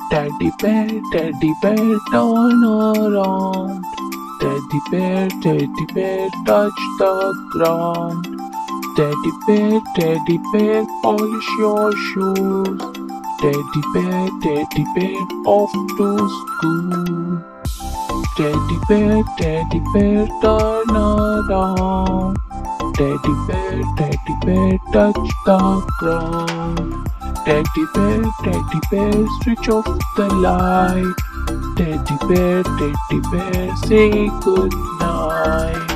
Teddy bear, turn around. Teddy bear, touch the ground. Teddy bear, polish your shoes. Teddy bear, off to school. Teddy bear, turn around. Teddy bear, touch the ground. Teddy bear, switch off the light. Teddy bear, say good night.